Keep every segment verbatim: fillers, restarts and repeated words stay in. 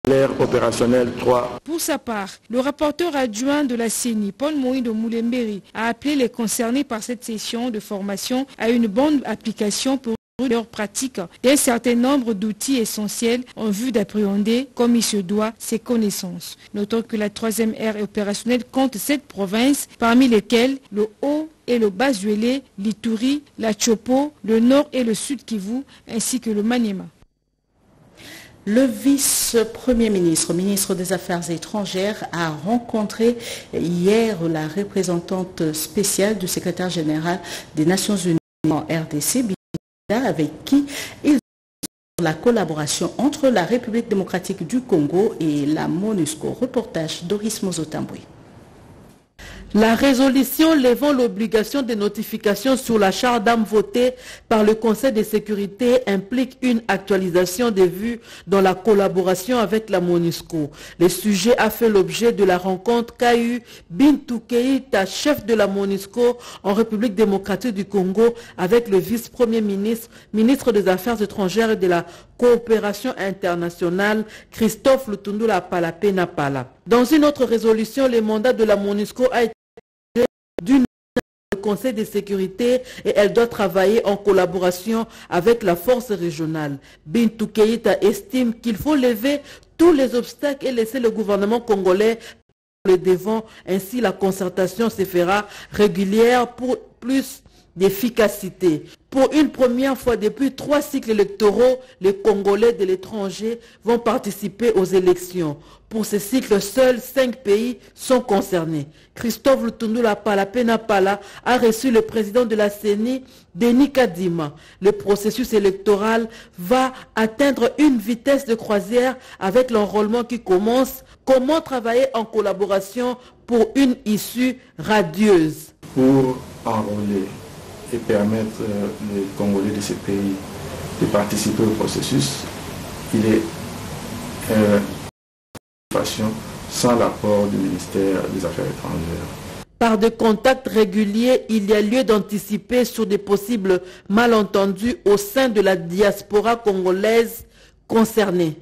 L'aire opérationnelle trois. Pour sa part, le rapporteur adjoint de la C E N I, Paul Moïdo Moulemberi, a appelé les concernés par cette session de formation à une bonne application pour leur pratique d'un certain nombre d'outils essentiels en vue d'appréhender comme il se doit ces connaissances. Notons que la troisième aire opérationnelle compte sept provinces, parmi lesquelles le Haut et le Bas-Zuélé, l'Ituri, la Chopo, le Nord et le Sud Kivu, ainsi que le Maniema. Le vice-premier ministre, ministre des Affaires étrangères, a rencontré hier la représentante spéciale du secrétaire général des Nations Unies en R D C, avec qui ils ont la collaboration entre la République démocratique du Congo et la MONUSCO. Reportage Doris Mozotamboui. La résolution levant l'obligation de notification sur la charte d'armes votée par le Conseil de sécurité implique une actualisation des vues dans la collaboration avec la MONUSCO. Le sujet a fait l'objet de la rencontre qu'a eu Bintou Keïta, chef de la MONUSCO en République démocratique du Congo, avec le vice-premier ministre, ministre des Affaires étrangères et de la coopération internationale, Christophe Lutundula Palapena Pala. Dans une autre résolution, le mandat de la MONUSCO a été d'une Conseil de sécurité et elle doit travailler en collaboration avec la force régionale. Bintou Keïta estime qu'il faut lever tous les obstacles et laisser le gouvernement congolais le devant. Ainsi, la concertation se fera régulière pour plus d'efficacité. Pour une première fois depuis trois cycles électoraux, les Congolais de l'étranger vont participer aux élections. Pour ce cycle, seuls cinq pays sont concernés. Christophe Lutundula Palapena Pala a reçu le président de la C E N I, Denis Kadima. Le processus électoral va atteindre une vitesse de croisière avec l'enrôlement qui commence. Comment travailler en collaboration pour une issue radieuse? Pour enrôler et permettre euh, les Congolais de ces pays de participer au processus, il est euh, sans l'apport du ministère des Affaires étrangères. Par des contacts réguliers, il y a lieu d'anticiper sur des possibles malentendus au sein de la diaspora congolaise concernée.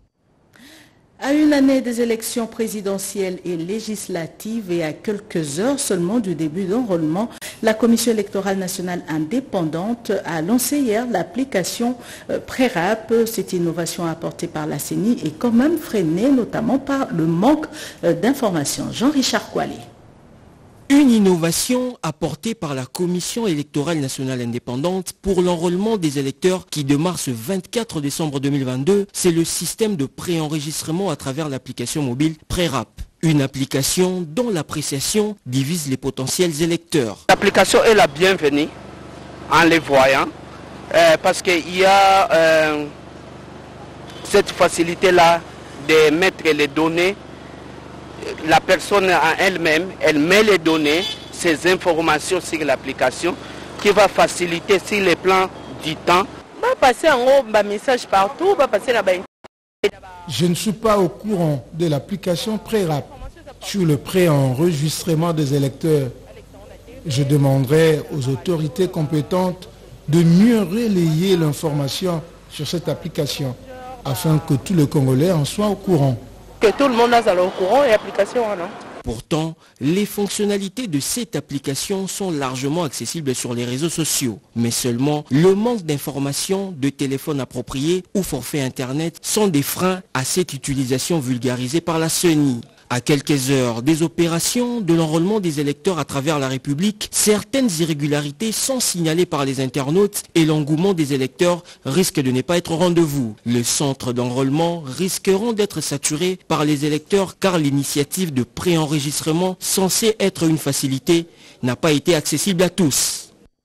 À une année des élections présidentielles et législatives et à quelques heures seulement du début d'enrôlement, la Commission électorale nationale indépendante a lancé hier l'application Prérap. Cette innovation apportée par la C E N I est quand même freinée, notamment par le manque d'informations. Jean-Richard Kouali. Une innovation apportée par la Commission électorale nationale indépendante pour l'enrôlement des électeurs qui démarre ce vingt-quatre décembre deux mille vingt-deux, c'est le système de préenregistrement à travers l'application mobile Prérap. Une application dont l'appréciation divise les potentiels électeurs. L'application est la bienvenue en les voyant euh, parce qu'il y a euh, cette facilité-là de mettre les données. La personne en elle-même, elle met les données, ces informations sur l'application qui va faciliter sur les plans du temps. Va passer en haut, un message partout, va passer là-bas. Je ne suis pas au courant de l'application Prérap sur le préenregistrement des électeurs. Je demanderai aux autorités compétentes de mieux relayer l'information sur cette application afin que tous les Congolais en soient au courant. Que tout le monde a au courant et l'application, non? Pourtant, les fonctionnalités de cette application sont largement accessibles sur les réseaux sociaux. Mais seulement, le manque d'informations, de téléphones appropriés ou forfait Internet sont des freins à cette utilisation vulgarisée par la C E N I. À quelques heures des opérations de l'enrôlement des électeurs à travers la République, certaines irrégularités sont signalées par les internautes et l'engouement des électeurs risque de ne pas être au rendez-vous. Les centres d'enrôlement risqueront d'être saturés par les électeurs car l'initiative de préenregistrement censée être une facilité n'a pas été accessible à tous.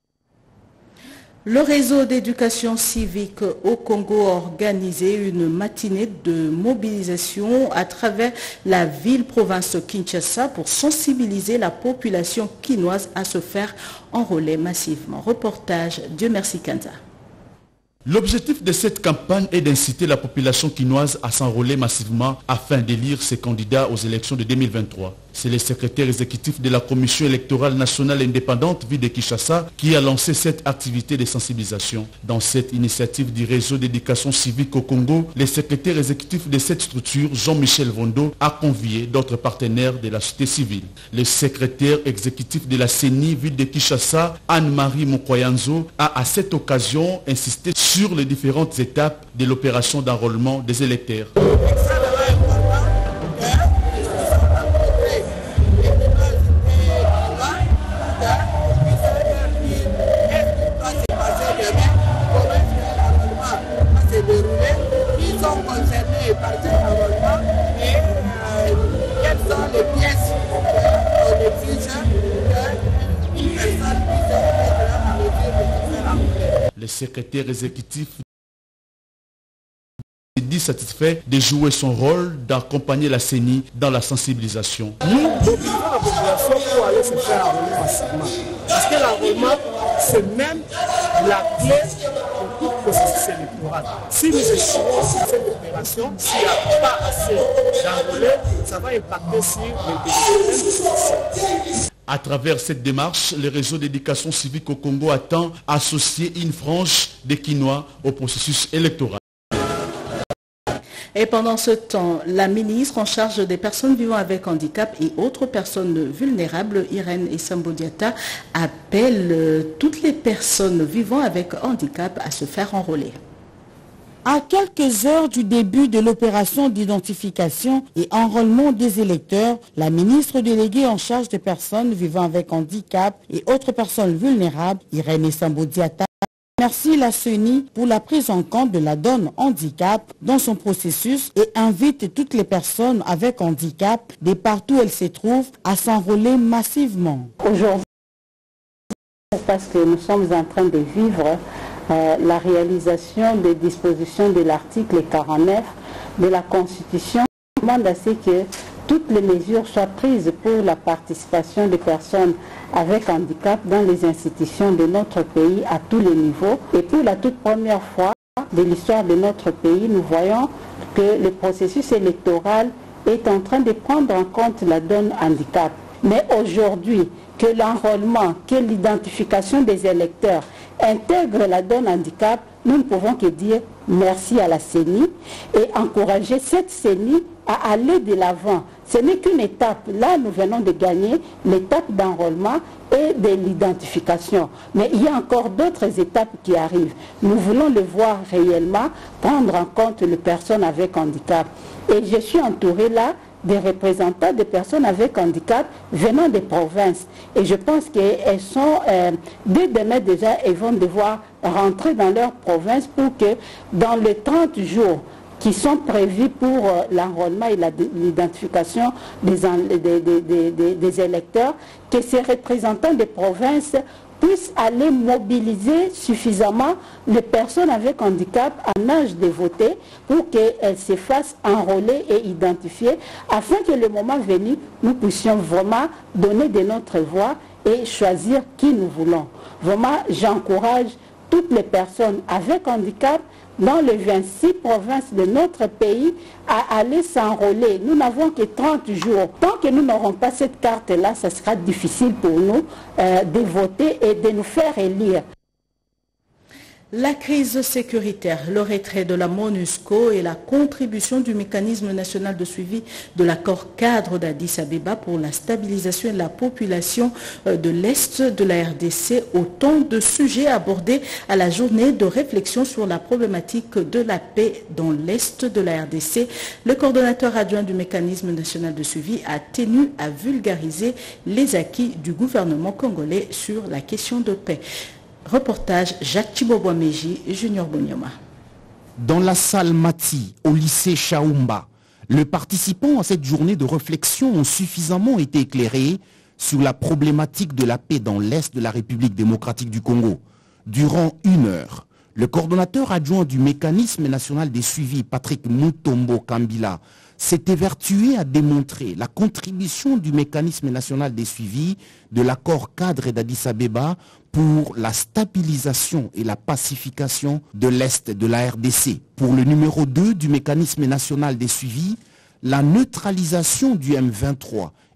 Le réseau d'éducation civique au Congo a organisé une matinée de mobilisation à travers la ville-province de Kinshasa pour sensibiliser la population quinoise à se faire enrôler massivement. Reportage Dieu merci Kanza. L'objectif de cette campagne est d'inciter la population quinoise à s'enrôler massivement afin d'élire ses candidats aux élections de deux mille vingt-trois. C'est le secrétaire exécutif de la Commission électorale nationale indépendante ville de Kinshasa qui a lancé cette activité de sensibilisation. Dans cette initiative du réseau d'éducation civique au Congo, le secrétaire exécutif de cette structure, Jean-Michel Vondo, a convié d'autres partenaires de la société civile. Le secrétaire exécutif de la C E N I ville de Kinshasa, Anne-Marie Mokwayanzo, a à cette occasion insisté sur les différentes étapes de l'opération d'enrôlement des électeurs. Le secrétaire exécutif est dit satisfait de jouer son rôle d'accompagner la C E N I dans la sensibilisation. Nous motivons la population pour aller se faire enrôler massivement. Parce que l'enrôlement, c'est même la clé de tout processus électoral. Si nous échouons sur cette opération, s'il n'y a pas assez d'enrôlés, ça va impacter sur l'intégrité de ce. À travers cette démarche, le réseau d'éducation civique au Congo attend associer une frange des Kinois au processus électoral. Et pendant ce temps, la ministre en charge des personnes vivant avec handicap et autres personnes vulnérables, Irène Essambodiata, appelle toutes les personnes vivant avec handicap à se faire enrôler. À quelques heures du début de l'opération d'identification et enrôlement des électeurs, la ministre déléguée en charge des personnes vivant avec handicap et autres personnes vulnérables, Irène Essambodiata, remercie la C E N I pour la prise en compte de la donne handicap dans son processus et invite toutes les personnes avec handicap, de partout où elles se trouvent, à s'enrôler massivement. Aujourd'hui, parce que nous sommes en train de vivre Euh, la réalisation des dispositions de l'article quarante-neuf de la Constitution demande à ce que toutes les mesures soient prises pour la participation des personnes avec handicap dans les institutions de notre pays à tous les niveaux. Et pour la toute première fois de l'histoire de notre pays, nous voyons que le processus électoral est en train de prendre en compte la donne handicap. Mais aujourd'hui, que l'enrôlement, que l'identification des électeurs intègre la donne handicap, nous ne pouvons que dire merci à la C E N I et encourager cette C E N I à aller de l'avant. Ce n'est qu'une étape. Là, nous venons de gagner l'étape d'enrôlement et de l'identification. Mais il y a encore d'autres étapes qui arrivent. Nous voulons le voir réellement, prendre en compte les personnes avec handicap. Et je suis entourée là des représentants des personnes avec handicap venant des provinces. Et je pense qu'elles sont, euh, dès demain déjà, elles vont devoir rentrer dans leur province pour que dans les trente jours qui sont prévus pour euh, l'enrôlement et l'identification des, des, des, des, des électeurs, que ces représentants des provinces puissent aller mobiliser suffisamment les personnes avec handicap en âge de voter pour qu'elles se fassent enrôler et identifier afin que le moment venu, nous puissions vraiment donner de notre voix et choisir qui nous voulons. Vraiment, j'encourage toutes les personnes avec handicap dans les vingt-six provinces de notre pays à aller s'enrôler. Nous n'avons que trente jours. Tant que nous n'aurons pas cette carte-là, ce sera difficile pour nous euh, de voter et de nous faire élire. La crise sécuritaire, le retrait de la MONUSCO et la contribution du mécanisme national de suivi de l'accord cadre d'Addis Abeba pour la stabilisation de la population de l'Est de la R D C, autant de sujets abordés à la journée de réflexion sur la problématique de la paix dans l'Est de la R D C. Le coordonnateur adjoint du mécanisme national de suivi a tenu à vulgariser les acquis du gouvernement congolais sur la question de paix. Reportage Jacques Chibobo-Meji, Junior Bonyoma. Dans la salle Mati, au lycée Chaoumba, les participants à cette journée de réflexion ont suffisamment été éclairés sur la problématique de la paix dans l'Est de la République démocratique du Congo. Durant une heure, le coordonnateur adjoint du mécanisme national des suivis, Patrick Mutombo Kambila, s'est évertué à démontrer la contribution du mécanisme national des suivis de l'accord cadre d'Addis Abeba pour la stabilisation et la pacification de l'Est de la R D C. Pour le numéro deux du mécanisme national des suivis, la neutralisation du M vingt-trois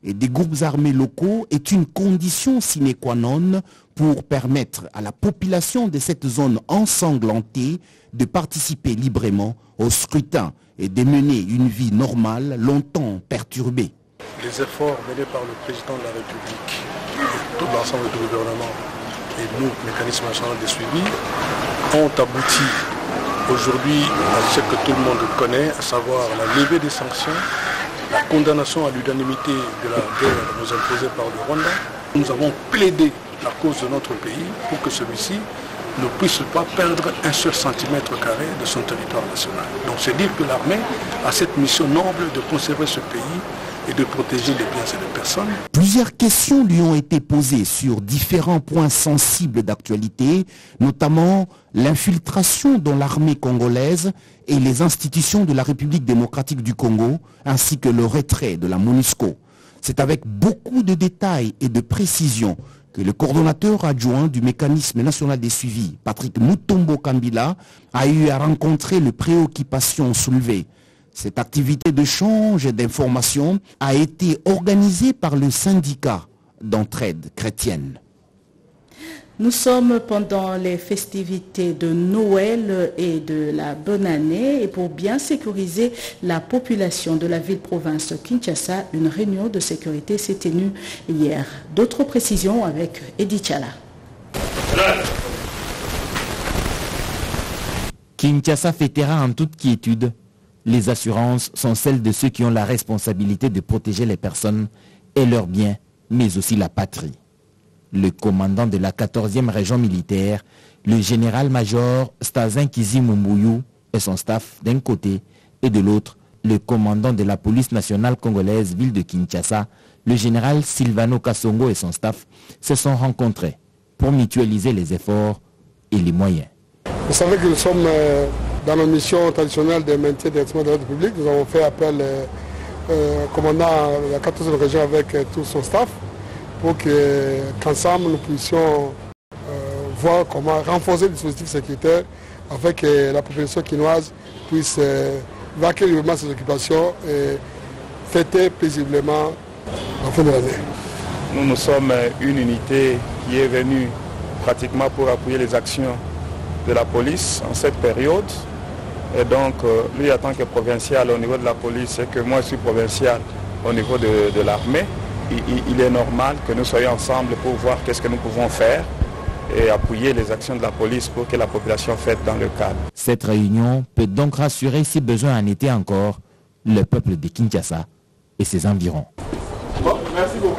et des groupes armés locaux est une condition sine qua non pour permettre à la population de cette zone ensanglantée de participer librement au scrutin et de mener une vie normale longtemps perturbée. Les efforts menés par le président de la République, tout l'ensemble du gouvernement et nous, mécanisme national de suivi, ont abouti aujourd'hui à ce que tout le monde connaît, à savoir la levée des sanctions, la condamnation à l'unanimité de la guerre nous imposée par le Rwanda. Nous avons plaidé la cause de notre pays pour que celui-ci ne puisse pas perdre un seul centimètre carré de son territoire national. Donc c'est dire que l'armée a cette mission noble de conserver ce pays et de protéger les biens et les personnes. Plusieurs questions lui ont été posées sur différents points sensibles d'actualité, notamment l'infiltration dans l'armée congolaise et les institutions de la République démocratique du Congo, ainsi que le retrait de la MONUSCO. C'est avec beaucoup de détails et de précisions que le coordonnateur adjoint du mécanisme national des suivis, Patrick Mutombo Kambila, a eu à rencontrer les préoccupations soulevées. Cette activité d'échange et d'information a été organisée par le syndicat d'entraide chrétienne. Nous sommes pendant les festivités de Noël et de la Bonne Année et pour bien sécuriser la population de la ville-province de Kinshasa, une réunion de sécurité s'est tenue hier. D'autres précisions avec Edith Chala. Kinshasa fêtera en toute quiétude. Les assurances sont celles de ceux qui ont la responsabilité de protéger les personnes et leurs biens, mais aussi la patrie. Le commandant de la quatorzième région militaire, le général-major Stazin Kizimumbuyu et son staff d'un côté, et de l'autre, le commandant de la police nationale congolaise ville de Kinshasa, le général Silvano Kassongo et son staff, se sont rencontrés pour mutualiser les efforts et les moyens. Vous savez que nous sommes euh, dans nos missions traditionnelles de maintien et de l'ordre public. Nous avons fait appel euh, euh, au commandant de la quatorzième région avec euh, tout son staff, pour qu'ensemble nous puissions euh, voir comment renforcer le dispositif sécuritaire afin que la population quinoise puisse euh, vaquer librement ses occupations et fêter paisiblement la fin de l'année. Nous, nous sommes une unité qui est venue pratiquement pour appuyer les actions de la police en cette période. Et donc, euh, lui, en tant que provincial au niveau de la police, et que moi je suis provincial au niveau de, de l'armée, il est normal que nous soyons ensemble pour voir qu'est-ce que nous pouvons faire et appuyer les actions de la police pour que la population fête dans le cadre. Cette réunion peut donc rassurer, si besoin en était encore, le peuple de Kinshasa et ses environs. Bon, merci beaucoup.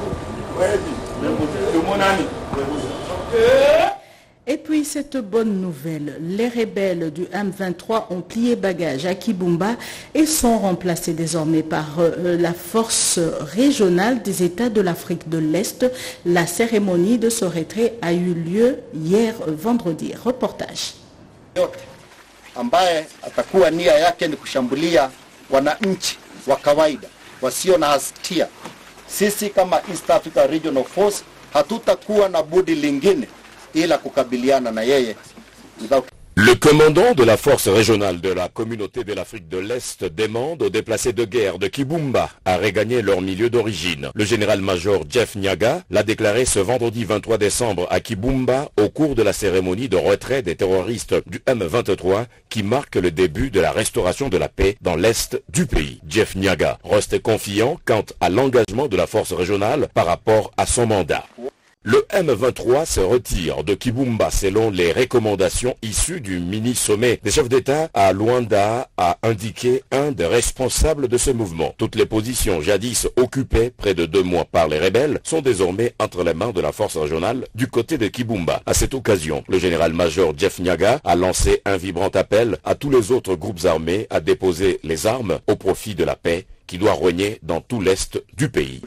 Et puis cette bonne nouvelle, les rebelles du M vingt-trois ont plié bagage à Kibumba et sont remplacés désormais par euh, la force régionale des États de l'Afrique de l'Est. La cérémonie de ce retrait a eu lieu hier vendredi. Reportage. Ambaye atakuwa nia yake ni kushambulia wananchi wa kawaida wasio na hatia. Sisi kama East Africa Regional Force hatutakuwa na budi lingine ila kukabiliana na yeye. Le commandant de la force régionale de la communauté de l'Afrique de l'Est demande aux déplacés de guerre de Kibumba à regagner leur milieu d'origine. Le général-major Jeff Nyaga l'a déclaré ce vendredi vingt-trois décembre à Kibumba au cours de la cérémonie de retrait des terroristes du M vingt-trois qui marque le début de la restauration de la paix dans l'Est du pays. Jeff Nyaga reste confiant quant à l'engagement de la force régionale par rapport à son mandat. Le M vingt-trois se retire de Kibumba selon les recommandations issues du mini-sommet des chefs d'État à Luanda, a indiqué un des responsables de ce mouvement. Toutes les positions jadis occupées près de deux mois par les rebelles sont désormais entre les mains de la force régionale du côté de Kibumba. À cette occasion, le général-major Jeff Nyaga a lancé un vibrant appel à tous les autres groupes armés à déposer les armes au profit de la paix qui doit régner dans tout l'Est du pays.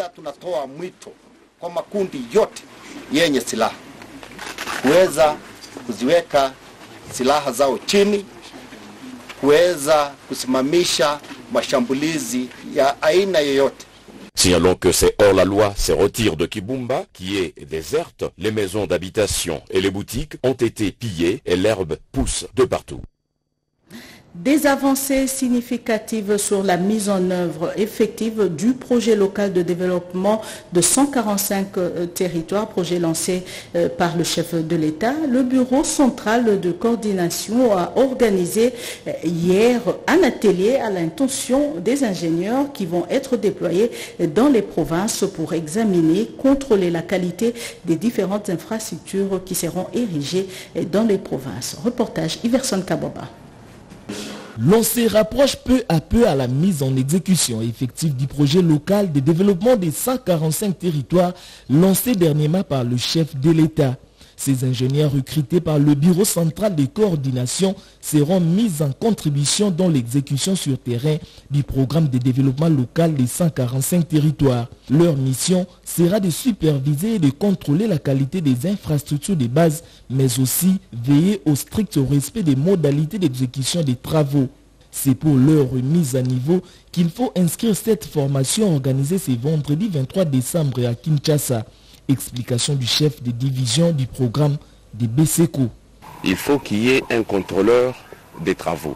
Kwa makundi yote yenye silaha kuweza kuziweka silaha zao chini, kuweza kusimamisha mashambulizi ya aina yoyote. Signalons que c'est hors la loi se retire de Kibumba, qui est déserte. Les maisons d'habitation et les boutiques ont été pillées et l'herbe pousse de partout. Des avancées significatives sur la mise en œuvre effective du projet local de développement de cent quarante-cinq euh, territoires, projet lancé euh, par le chef de l'État. Le bureau central de coordination a organisé euh, hier un atelier à l'intention des ingénieurs qui vont être déployés dans les provinces pour examiner, contrôler la qualité des différentes infrastructures qui seront érigées dans les provinces. Reportage Iverson Kaboba. L'on se rapproche peu à peu à la mise en exécution effective du projet local de développement des cent quarante-cinq territoires lancé dernièrement par le chef de l'État. Ces ingénieurs recrutés par le Bureau central de coordination seront mis en contribution dans l'exécution sur terrain du programme de développement local des cent quarante-cinq territoires. Leur mission sera de superviser et de contrôler la qualité des infrastructures de base, mais aussi veiller au strict respect des modalités d'exécution des travaux. C'est pour leur remise à niveau qu'il faut inscrire cette formation organisée ce vendredi vingt-trois décembre à Kinshasa. Explication du chef de division du programme de BESECO. Il faut qu'il y ait un contrôleur des travaux.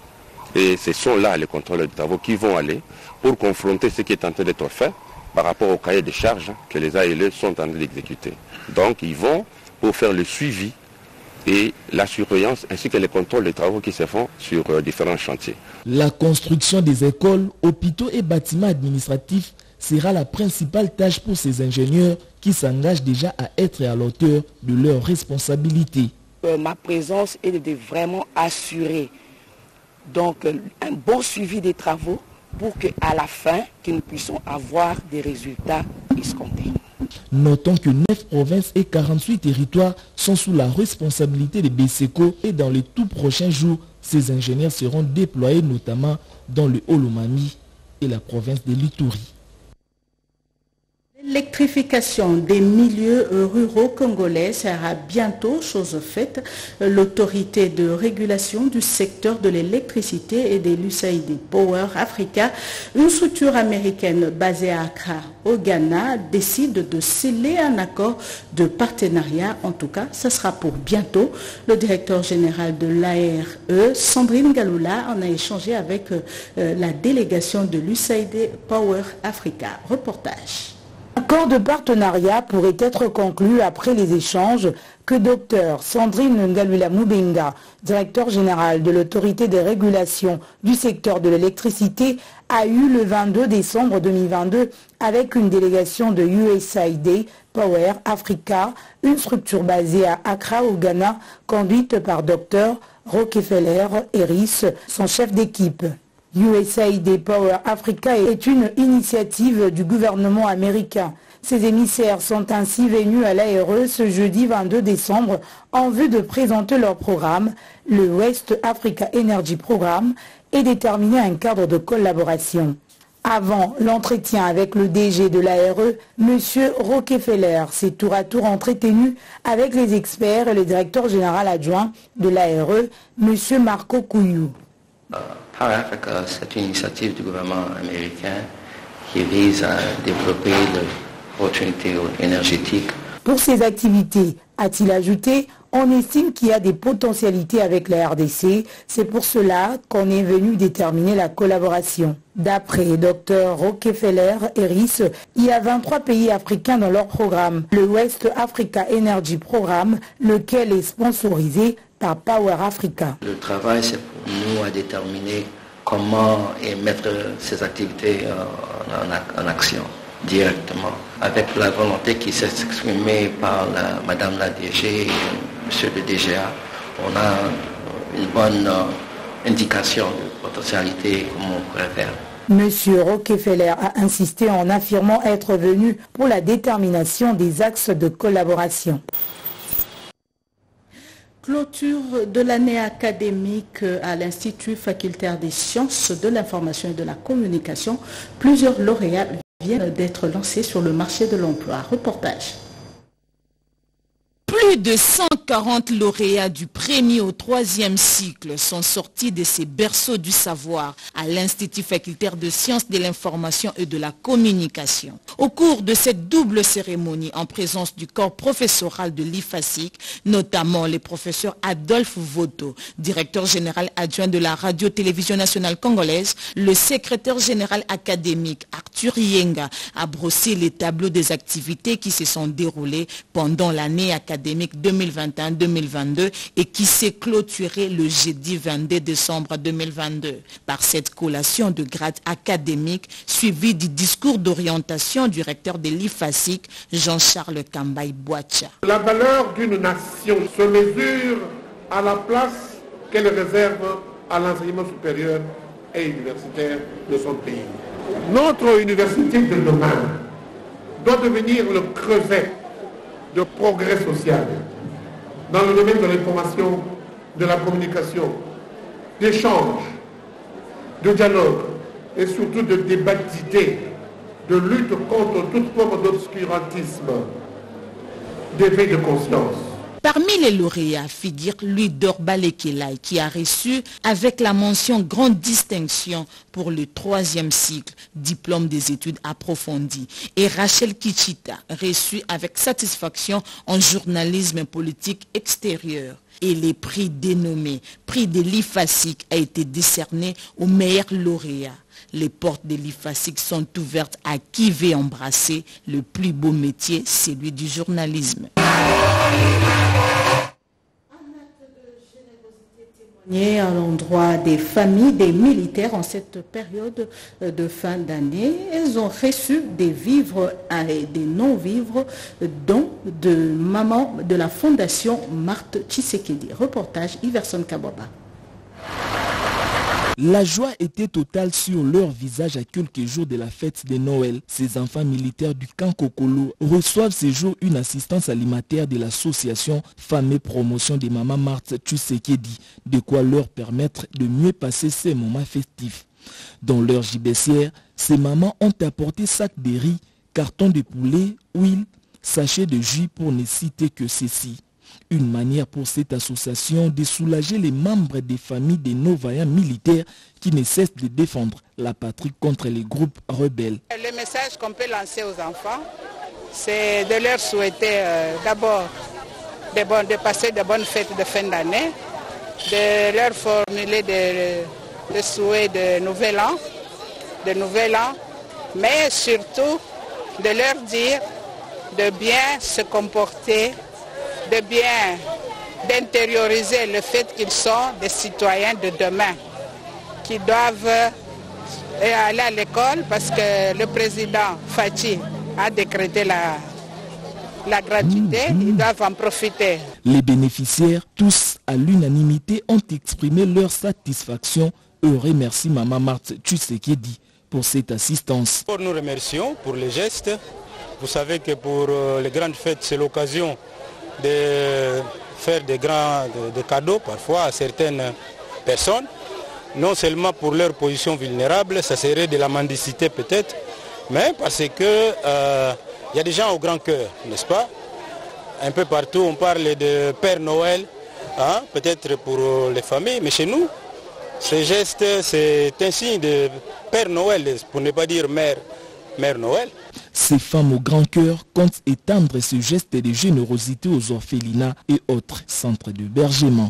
Et ce sont là les contrôleurs des travaux qui vont aller pour confronter ce qui est en train d'être fait par rapport au cahier de charges que les A L E sont en train d'exécuter. Donc ils vont pour faire le suivi et la surveillance ainsi que les contrôles des travaux qui se font sur euh, différents chantiers. La construction des écoles, hôpitaux et bâtiments administratifs sera la principale tâche pour ces ingénieurs qui s'engagent déjà à être à la hauteur de leurs responsabilités. Euh, ma présence est de vraiment assurer donc, un bon suivi des travaux pour qu'à la fin, que nous puissions avoir des résultats escomptés. Notons que neuf provinces et quarante-huit territoires sont sous la responsabilité de BESECO et dans les tout prochains jours, ces ingénieurs seront déployés notamment dans le Olomami et la province de l'Ituri. L'électrification des milieux ruraux congolais sera bientôt chose faite. L'autorité de régulation du secteur de l'électricité et de l'U S A I D Power Africa, une structure américaine basée à Accra au Ghana, décide de sceller un accord de partenariat. En tout cas, ce sera pour bientôt. Le directeur général de l'A R E, Sandrine Galula, en a échangé avec euh, la délégation de l'U S A I D Power Africa. Reportage. L'accord de partenariat pourrait être conclu après les échanges que Dr Sandrine Ngalula Mubenga, directeur général de l'autorité de régulation du secteur de l'électricité, a eu le vingt-deux décembre deux mille vingt-deux avec une délégation de U S A I D Power Africa, une structure basée à Accra au Ghana, conduite par Dr Rockefeller Harris, son chef d'équipe. U S A I D Power Africa est une initiative du gouvernement américain. Ces émissaires sont ainsi venus à l'A R E ce jeudi vingt-deux décembre en vue de présenter leur programme, le West Africa Energy Programme, et déterminer un cadre de collaboration. Avant l'entretien avec le D G de l'A R E, M. Rockefeller s'est tour à tour entretenu avec les experts et le directeur général adjoint de l'A R E, M. Marco Kouyou. Power Africa, c'est une initiative du gouvernement américain qui vise à développer l'opportunité énergétique. Pour ces activités, a-t-il ajouté, on estime qu'il y a des potentialités avec la R D C. C'est pour cela qu'on est venu déterminer la collaboration. D'après Dr Rockefeller Harris, il y a vingt-trois pays africains dans leur programme, le West Africa Energy Programme, lequel est sponsorisé par Power Africa. Le travail, c'est pour nous à déterminer comment et mettre ces activités en, en, en action directement, avec la volonté qui s'est exprimée par la, Madame la D G et Monsieur le D G A. On a une bonne euh, indication de potentialité, comment on pourrait faire. Monsieur Rockefeller a insisté en affirmant être venu pour la détermination des axes de collaboration. Clôture de l'année académique à l'Institut facultaire des sciences de l'information et de la communication. Plusieurs lauréats viennent d'être lancés sur le marché de l'emploi. Reportage. Plus de cent quarante lauréats du premier au troisième cycle sont sortis de ces berceaux du savoir à l'Institut facultaire de sciences de l'information et de la communication. Au cours de cette double cérémonie en présence du corps professoral de l'I F A S I C, notamment les professeurs Adolphe Voto, directeur général adjoint de la radio-télévision nationale congolaise, le secrétaire général académique Arthur Yenga a brossé les tableaux des activités qui se sont déroulées pendant l'année académique deux mille vingt et un deux mille vingt-deux et qui s'est clôturé le jeudi vingt-deux décembre deux mille vingt-deux par cette collation de grades académiques suivie du discours d'orientation du recteur de l'I F A S I C, Jean-Charles Kambaï Boacha. La valeur d'une nation se mesure à la place qu'elle réserve à l'enseignement supérieur et universitaire de son pays. Notre université de demain doit devenir le creuset de progrès social dans le domaine de l'information, de la communication, d'échange, de dialogue et surtout de débat d'idées, de lutte contre toute forme d'obscurantisme, d'éveil de conscience. Parmi les lauréats figure Louis Dorbalekelaï qui a reçu avec la mention grande distinction pour le troisième cycle, diplôme des études approfondies, et Rachel Kichita reçu avec satisfaction en journalisme politique extérieur. Et les prix dénommés prix de l'I F A S I C a été décerné aux meilleurs lauréats. Les portes de l'I F A S I C sont ouvertes à qui veut embrasser le plus beau métier, celui du journalisme. À l'endroit des familles des militaires en cette période de fin d'année, elles ont reçu des vivres et des non-vivres dont de maman de la fondation Marthe Tshisekedi. Reportage Iverson Kababa. La joie était totale sur leur visage à quelques jours de la fête de Noël. Ces enfants militaires du camp Kokolo reçoivent ce jour une assistance alimentaire de l'association Femmes et Promotion de Maman Marthe Tshisekedi, de quoi leur permettre de mieux passer ces moments festifs. Dans leur gibecière, ces mamans ont apporté sacs de riz, cartons de poulet, huile, sachets de jus pour ne citer que ceci. Une manière pour cette association de soulager les membres des familles des non-vaillants militaires qui ne cessent de défendre la patrie contre les groupes rebelles. Le message qu'on peut lancer aux enfants, c'est de leur souhaiter euh, d'abord de, bon, de passer de bonnes fêtes de fin d'année, de leur formuler des de souhaits de nouvel an, de nouvel an, mais surtout de leur dire de bien se comporter, de bien d'intérioriser le fait qu'ils sont des citoyens de demain, qui doivent aller à l'école parce que le président Fachi a décrété la, la gratuité, ils doivent en profiter. Les bénéficiaires, tous à l'unanimité, ont exprimé leur satisfaction et remercient Maman Marthe Tshisekedi pour cette assistance. Nous remercions pour les gestes. Vous savez que pour les grandes fêtes, c'est l'occasion de faire des grands de, de cadeaux parfois à certaines personnes, non seulement pour leur position vulnérable, ça serait de la mendicité peut-être, mais parce que euh, y a des gens au grand cœur, n'est-ce pas? Un peu partout on parle de Père Noël, hein, peut-être pour les familles, mais chez nous, ce geste c'est un signe de Père Noël, pour ne pas dire Mère, Mère Noël. Ces femmes au grand cœur comptent étendre ce geste de générosité aux orphelinats et autres centres d'hébergement.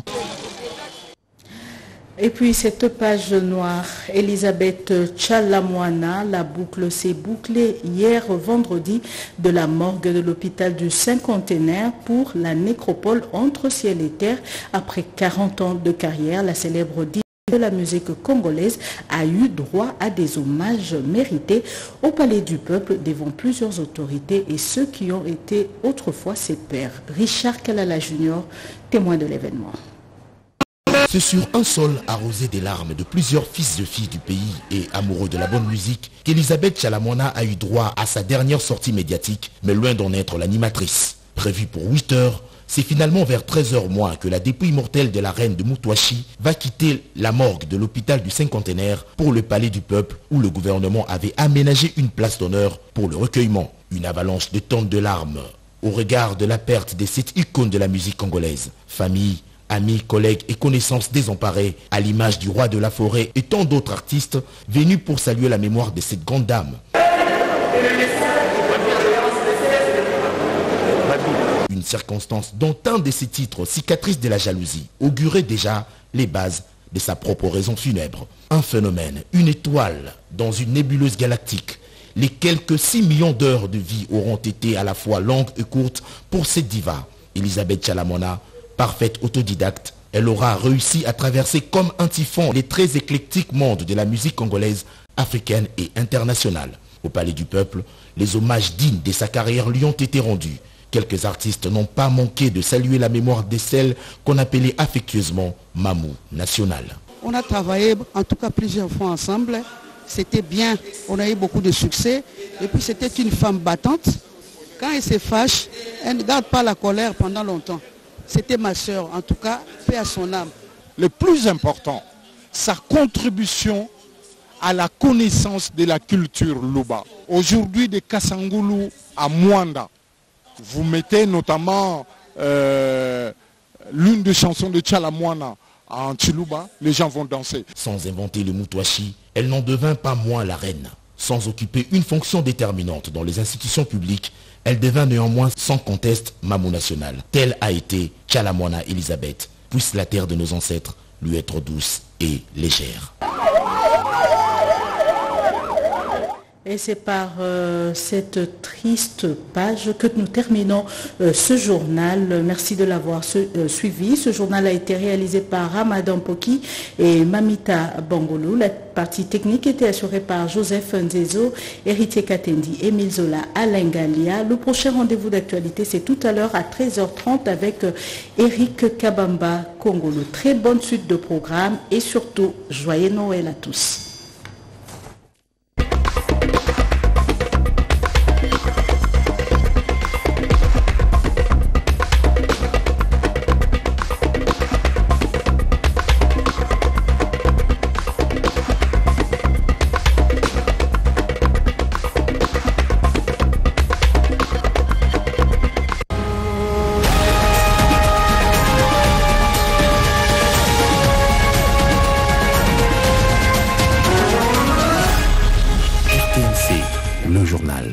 Et puis cette page noire, Elisabeth Tchalamwana, la boucle s'est bouclée hier vendredi de la morgue de l'hôpital du cinquantenaire pour la nécropole entre ciel et terre. Après quarante ans de carrière, la célèbre de la musique congolaise a eu droit à des hommages mérités au Palais du Peuple devant plusieurs autorités et ceux qui ont été autrefois ses pairs. Richard Kalala Junior, témoin de l'événement. C'est sur un sol arrosé des larmes de plusieurs fils et filles du pays et amoureux de la bonne musique qu'Elisabeth Tchalamwana a eu droit à sa dernière sortie médiatique, mais loin d'en être l'animatrice. Prévue pour huit heures, c'est finalement vers treize heures moins que la dépouille mortelle de la reine de Moutouachi va quitter la morgue de l'hôpital du cinquantenaire pour le Palais du Peuple où le gouvernement avait aménagé une place d'honneur pour le recueillement. Une avalanche de tonnes de larmes au regard de la perte de cette icône de la musique congolaise. Famille, amis, collègues et connaissances désemparés, à l'image du roi de la forêt et tant d'autres artistes venus pour saluer la mémoire de cette grande dame. Une circonstance dont un de ses titres, Cicatrice de la jalousie, augurait déjà les bases de sa propre raison funèbre. Un phénomène, une étoile dans une nébuleuse galactique. Les quelques six millions d'heures de vie auront été à la fois longues et courtes pour cette diva. Elisabeth Chalamona, parfaite autodidacte, elle aura réussi à traverser comme un typhon les très éclectiques mondes de la musique congolaise, africaine et internationale. Au Palais du Peuple, les hommages dignes de sa carrière lui ont été rendus. Quelques artistes n'ont pas manqué de saluer la mémoire de celle qu'on appelait affectueusement Mamou National. On a travaillé en tout cas plusieurs fois ensemble. C'était bien, on a eu beaucoup de succès. Et puis c'était une femme battante. Quand elle se fâche, elle ne garde pas la colère pendant longtemps. C'était ma sœur, en tout cas, paix à son âme. Le plus important, sa contribution à la connaissance de la culture Luba. Aujourd'hui, de Kassangoulou à Mwanda, vous mettez notamment euh, l'une des chansons de Chalamwana en Chiluba, les gens vont danser. Sans inventer le Moutouachi, elle n'en devint pas moins la reine. Sans occuper une fonction déterminante dans les institutions publiques, elle devint néanmoins sans conteste Mamou National. Telle a été Chalamwana Elisabeth. Puisse la terre de nos ancêtres lui être douce et légère. Et c'est par euh, cette triste page que nous terminons euh, ce journal. Merci de l'avoir euh, suivi. Ce journal a été réalisé par Ramadan Poki et Mamita Bangolou. La partie technique était assurée par Joseph Nzezo, Héritier Katendi, Émile Zola, Alain Galia. Le prochain rendez-vous d'actualité, c'est tout à l'heure à treize heures trente avec euh, Eric Kabamba Kongolo. Très bonne suite de programme et surtout, joyeux Noël à tous. Le journal.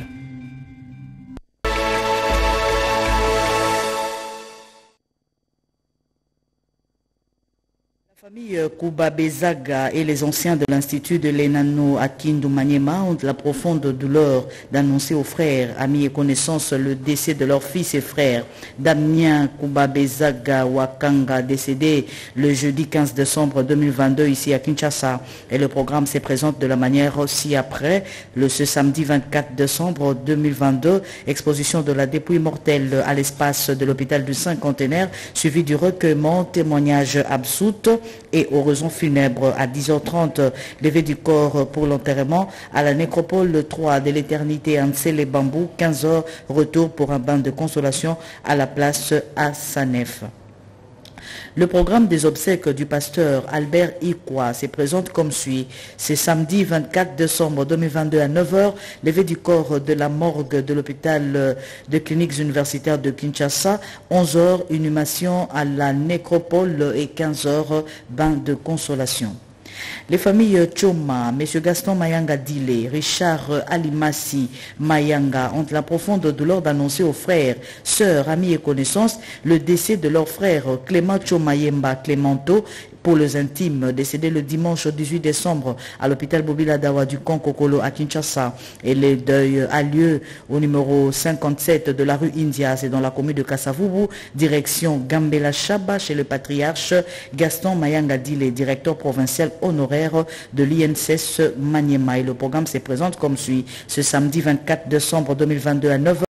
La famille Kouba Bezaga et les anciens de l'Institut de l'Enano à Kindu Maniema ont la profonde douleur d'annoncer aux frères, amis et connaissances le décès de leur fils et frère Damien Kouba Bezaga Wakanga, décédé le jeudi quinze décembre deux mille vingt-deux ici à Kinshasa. Et le programme se présente de la manière aussi après le ce samedi vingt-quatre décembre deux mille vingt-deux, exposition de la dépouille mortelle à l'espace de l'hôpital du Cinquantenaire, suivi du recueillement témoignage absoute et oraison funèbre à dix heures trente, levée du corps pour l'enterrement à la nécropole trois de l'éternité Ansel les Bambous, quinze heures, retour pour un bain de consolation à la place à Sanef. Le programme des obsèques du pasteur Albert Ikwa se présente comme suit. C'est samedi vingt-quatre décembre deux mille vingt-deux à neuf heures, levée du corps de la morgue de l'hôpital de cliniques universitaires de Kinshasa, onze heures, inhumation à la nécropole et quinze heures, bain de consolation. Les familles Choma, M. Gaston Mayanga Dile, Richard Alimassi Mayanga ont la profonde douleur d'annoncer aux frères, sœurs, amis et connaissances le décès de leur frère Clément Chomayemba Clémento, pour les intimes, décédé le dimanche dix-huit décembre à l'hôpital Bobila Dawa du camp Kokolo à Kinshasa. Et le deuil a lieu au numéro cinquante-sept de la rue India, c'est dans la commune de Kassavubu, direction Gambela Chaba chez le patriarche Gaston Mayanga Dile, directeur provincial honoraire de l'I N S S Maniema. Et le programme se présente comme suit. Ce samedi vingt-quatre décembre deux mille vingt-deux à neuf heures.